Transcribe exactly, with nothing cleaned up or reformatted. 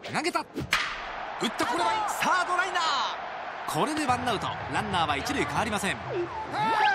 投げた、打った、これはサードライナー。これでワンアウト、ランナーは一塁変わりません。